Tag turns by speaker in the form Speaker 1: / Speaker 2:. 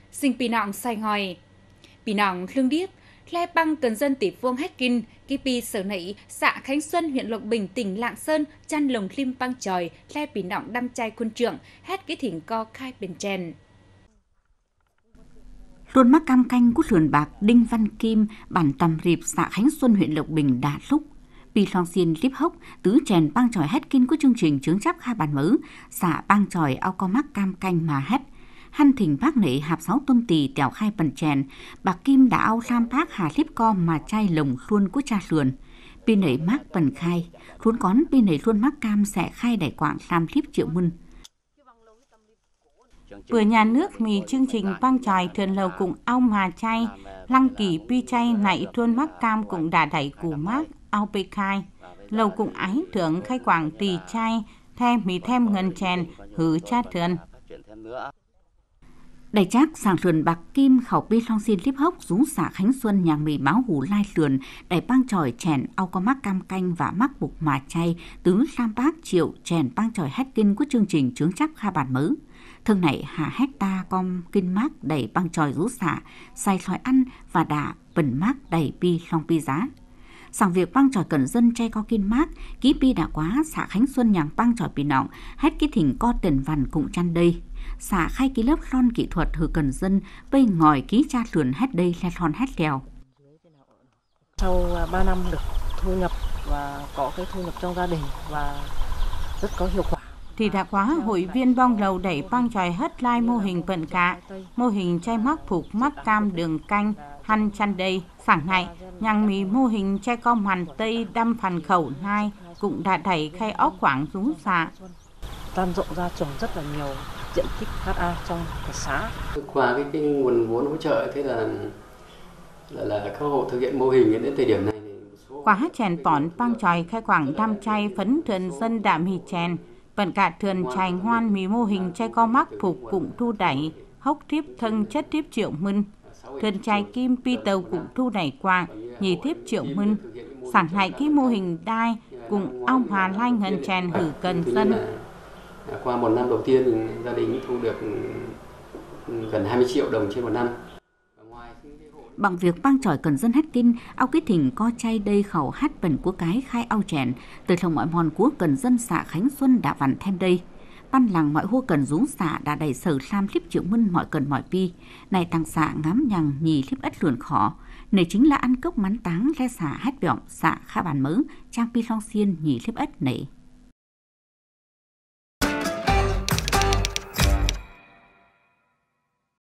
Speaker 1: sinh pi nọng sai ngòi. Pi nọng lương điếp, le băng cần dân tỷ vuông hết kinh, kipi sở nảy, xã Khánh Xuân, huyện Lộc Bình, tỉnh Lạng Sơn, chăn lồng lim băng tròi, le pi nọng đâm chai quân trượng, hết cái thỉnh co khai bên chèn.
Speaker 2: Luôn mắc cam canh của sườn bạc Đinh Văn Kim, bản Tầm Rịp, xã Khánh Xuân, huyện Lộc Bình đã lúc. Pi long xiên líp hốc, tứ chèn băng tròi hết kinh của chương trình chướng chấp khai bản mớ, xã băng tròi ao co mắc cam canh mà hết. Hăn thỉnh bác nể hạp 6 tôn tỳ tèo khai bần chèn, bạc Kim đã ao lam bác hà líp co mà chai lồng luôn của cha sườn. Pi nể mắc bần khai, luôn con pi nể luôn mắc cam sẽ khai đẩy quảng lam líp triệu mưn.
Speaker 3: Vừa nhà nước mì chương trình băng tròi thuyền lầu cùng ao mà chay, lăng kỳ pi chay nảy thuôn mắc cam cũng đã đẩy củ mắc ao bê khai. Lầu cùng ái thưởng khai quảng tỳ chay, thêm mì thêm ngân chèn, hử cha thuyền.
Speaker 2: Đại chắc sàng sườn bạc Kim khẩu pi long xiên líp hốc rú xã Khánh Xuân nhà mì máu hủ lai sườn đẩy băng tròi chèn ao có mắc cam canh và mắc bục mà chay tứ lam bác triệu chèn băng tròi hết kinh của chương trình chướng chấp kha bản mớ. Thương này hạ hecta com kinh mác đẩy băng tròi rú xả, xài sỏi ăn và đà bẩn mác đẩy pi long pi giá. Sàng việc băng tròi cần dân chay co kinh mác, ký pi đã quá xã Khánh Xuân nhàng băng tròi pi nọng, hết cái thỉnh co tiền vằn cũng chăn đây. Xã khai ký lớp lon kỹ thuật hử cần dân, bây ngòi ký cha sườn hết đây le lon hết lèo.
Speaker 4: Sau 3 năm được thu nhập và có cái thu nhập trong gia đình và rất có hiệu quả.
Speaker 3: Thì đã quá hội viên bong lầu đẩy băng tròi hết lai mô hình vận cả, mô hình chay mắc phục mắc cam đường canh, hăn chăn đây, sảng này, nhàng mì mô hình chay com hoàn tây đâm phần khẩu hai cũng đã đẩy khai óc quảng rú xạ.
Speaker 4: Lan rộng ra trồng rất là nhiều diện tích HA trong cái xã.
Speaker 5: Qua cái nguồn vốn hỗ trợ thế là các hộ thực hiện mô hình đến thời điểm này.
Speaker 3: Qua chèn bỏn băng tròi khai quảng đâm chay phấn thuyền dân đạm mì chèn. Vận cả thuyền chài ngoan mì mô hình chay co mắc phục cũng thu đẩy, hốc thiếp thân chất thiếp triệu mưn. Thuyền chài kim pi tàu cũng thu đẩy quàng, nhì thiếp triệu mưn. Sản hại cái mô hình đai cùng ao hà lai ngân chèn hử cần dân.
Speaker 5: Qua một năm đầu tiên thì gia đình thu được gần 20 triệu đồng trên một năm.
Speaker 2: Bằng việc băng tròi cần dân hết kinh, ao cái thỉnh co chay đây khẩu hát bẩn của cái khai ao chèn, từ lòng mọi mòn của cần dân xã Khánh Xuân đã vặn thêm đây. Ban làng mọi hô cần rú xã đã đẩy sở sam líp triệu mân mọi cần mọi pi, này tăng xã ngắm nhằng nhì líp ất luồn khó. Này chính là ăn cốc mắn táng le xã hát bẹo xã kha bản mớ, trang pi long xiên nhì líp ất nể.